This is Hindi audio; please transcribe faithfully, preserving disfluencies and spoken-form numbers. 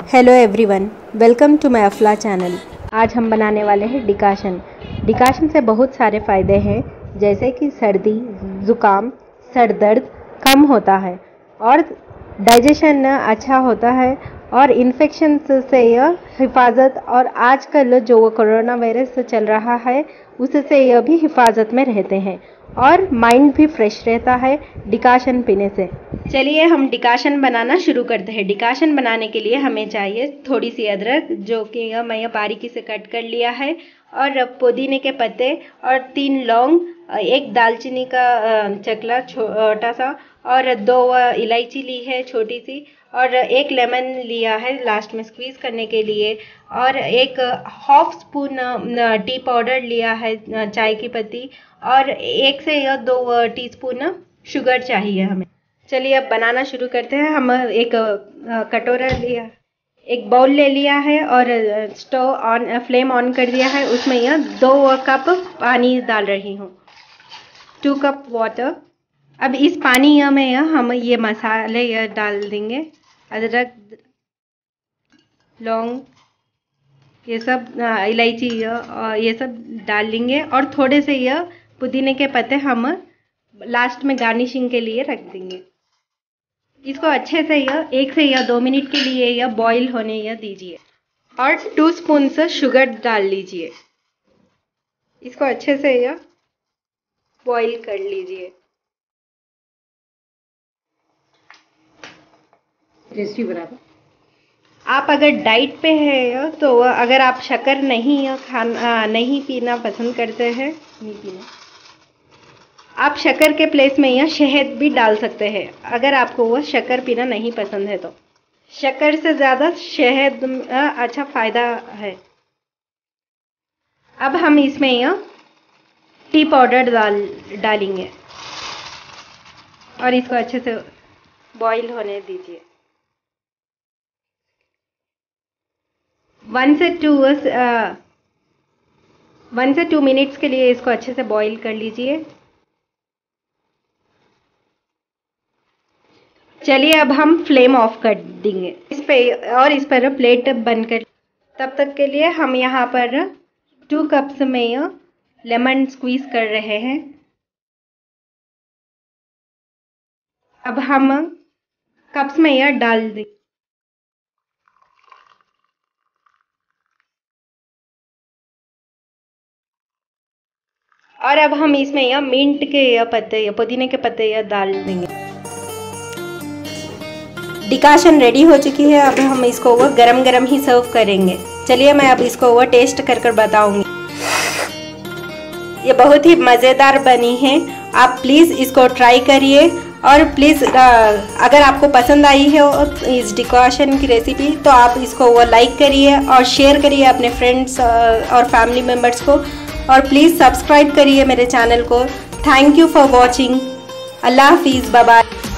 Hello everyone, welcome to my अफला चैनल। आज हम बनाने वाले हैं डिकाशन। डिकाशन से बहुत सारे फ़ायदे हैं, जैसे कि सर्दी, ज़ुकाम, सर दर्द कम होता है और डाइजेशन अच्छा होता है और इन्फेक्शन से यह हिफाजत, और आजकल जो कोरोना वायरस चल रहा है उससे यह भी हिफाजत में रहते हैं और माइंड भी फ्रेश रहता है डिकाशन पीने से। चलिए हम डिकाशन बनाना शुरू करते हैं। डिकाशन बनाने के लिए हमें चाहिए थोड़ी सी अदरक, जो कि मैं बारीकी से कट कर लिया है, और पुदीने के पत्ते और तीन लौंग, एक दालचीनी का चकला छोटा सा, और दो इलायची ली है छोटी सी, और एक लेमन लिया है लास्ट में स्क्वीज़ करने के लिए, और एक हाफ स्पून टी पाउडर लिया है चाय की पत्ती, और एक से या दो टीस्पून शुगर चाहिए हमें। चलिए अब बनाना शुरू करते हैं। हम एक कटोरा लिया, एक बाउल ले लिया है और स्टोव ऑन, फ्लेम ऑन कर दिया है। उसमें यह दो कप पानी डाल रही हूँ, टू कप वाटर। अब इस पानी में हम ये मसाले यह डाल देंगे, अदरक, लौंग, ये सब, इलायची ये सब डाल लेंगे, और थोड़े से यह पुदीने के पत्ते हम लास्ट में गार्निशिंग के लिए रख देंगे। इसको अच्छे से यह एक से या दो मिनट के लिए यह बॉईल होने यह दीजिए, और टू स्पून से शुगर डाल लीजिए। इसको अच्छे से यह बॉईल कर लीजिए। रेसिपी बना दो। आप अगर डाइट पे है तो अगर आप शक्कर नहीं खाना नहीं पीना पसंद करते हैं, नहीं पीना, आप शक्कर के प्लेस में यह शहद भी डाल सकते हैं, अगर आपको वह शक्कर पीना नहीं पसंद है तो। शक्कर से ज़्यादा शहद अच्छा फ़ायदा है। अब हम इसमें यह टी पाउडर डाल डालेंगे और इसको अच्छे से बॉईल होने दीजिए। वन से टू वन से टू मिनट्स के लिए इसको अच्छे से बॉईल कर लीजिए। चलिए अब हम फ्लेम ऑफ कर देंगे इस पे, और इस पर प्लेट बंद कर। तब तक के लिए हम यहाँ पर टू कप्स में लेमन स्क्वीज कर रहे हैं। अब हम कप्स में यह डाल दें, और अब हम इसमें यह मिंट के यह पत्ते, यह पुदीने के पत्ते यह डाल देंगे। डिकाशन रेडी हो चुकी है। अब हम इसको वो गरम गरम ही सर्व करेंगे। चलिए मैं अब इसको वो टेस्ट कर कर बताऊंगी। ये बहुत ही मज़ेदार बनी है। आप प्लीज़ इसको ट्राई करिए, और प्लीज़ अगर आपको पसंद आई है इस डिकाशन की रेसिपी तो आप इसको वो लाइक करिए और शेयर करिए अपने फ्रेंड्स और फैमिली मेम्बर्स को, और प्लीज़ सब्सक्राइब करिए मेरे चैनल को। Thank you for watching. अल्लाह हाफिज़, बाय बाय।